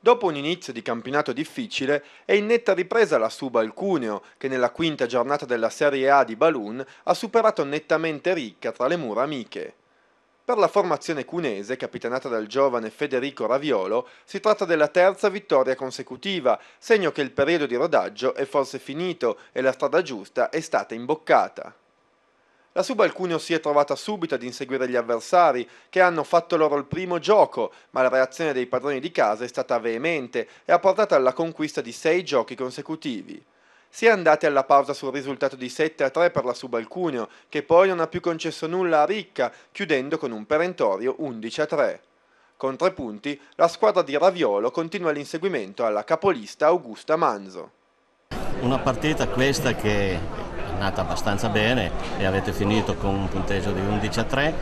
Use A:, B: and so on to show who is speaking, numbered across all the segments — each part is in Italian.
A: Dopo un inizio di campionato difficile, è in netta ripresa la Subal Cuneo, che nella quinta giornata della Serie A di Balloon ha superato nettamente Ricca tra le mura amiche. Per la formazione cunese, capitanata dal giovane Federico Raviolo, si tratta della terza vittoria consecutiva, segno che il periodo di rodaggio è forse finito e la strada giusta è stata imboccata. La Subal Cuneo si è trovata subito ad inseguire gli avversari, che hanno fatto loro il primo gioco, ma la reazione dei padroni di casa è stata veemente e ha portato alla conquista di 6 giochi consecutivi. Si è andati alla pausa sul risultato di 7-3 per la Subal Cuneo, che poi non ha più concesso nulla a Ricca, chiudendo con un perentorio 11-3. Con 3 punti, la squadra di Raviolo continua l'inseguimento alla capolista Augusta Manzo.
B: Una partita questa che è nata abbastanza bene e avete finito con un punteggio di 11-3,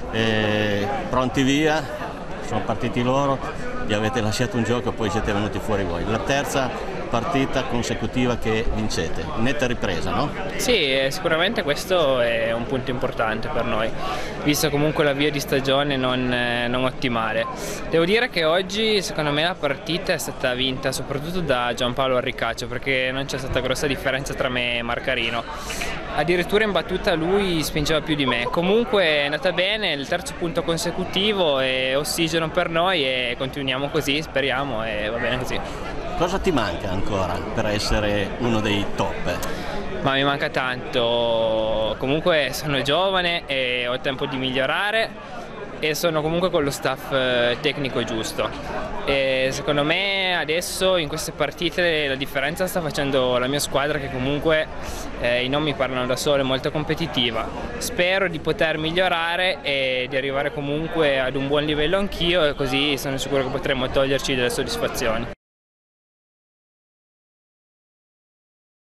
B: pronti via, sono partiti loro, gli avete lasciato un gioco e poi siete venuti fuori voi. La terza partita consecutiva che vincete, netta ripresa, no?
C: Sì, sicuramente questo è un punto importante per noi, visto comunque l'avvio di stagione non ottimale. Devo dire che oggi secondo me la partita è stata vinta soprattutto da Giampaolo Arricaccio, perché non c'è stata grossa differenza tra me e Marcarino. Addirittura in battuta lui spingeva più di me. Comunque è andata bene, il terzo punto consecutivo è ossigeno per noi e continuiamo così, speriamo, e va bene così.
B: Cosa ti manca ancora per essere uno dei top?
C: Ma mi manca tanto, comunque sono giovane e ho tempo di migliorare e sono comunque con lo staff tecnico giusto. E secondo me adesso in queste partite la differenza sta facendo la mia squadra, che comunque i nomi parlano da solo, è molto competitiva. Spero di poter migliorare e di arrivare comunque ad un buon livello anch'io, e così sono sicuro che potremo toglierci delle soddisfazioni.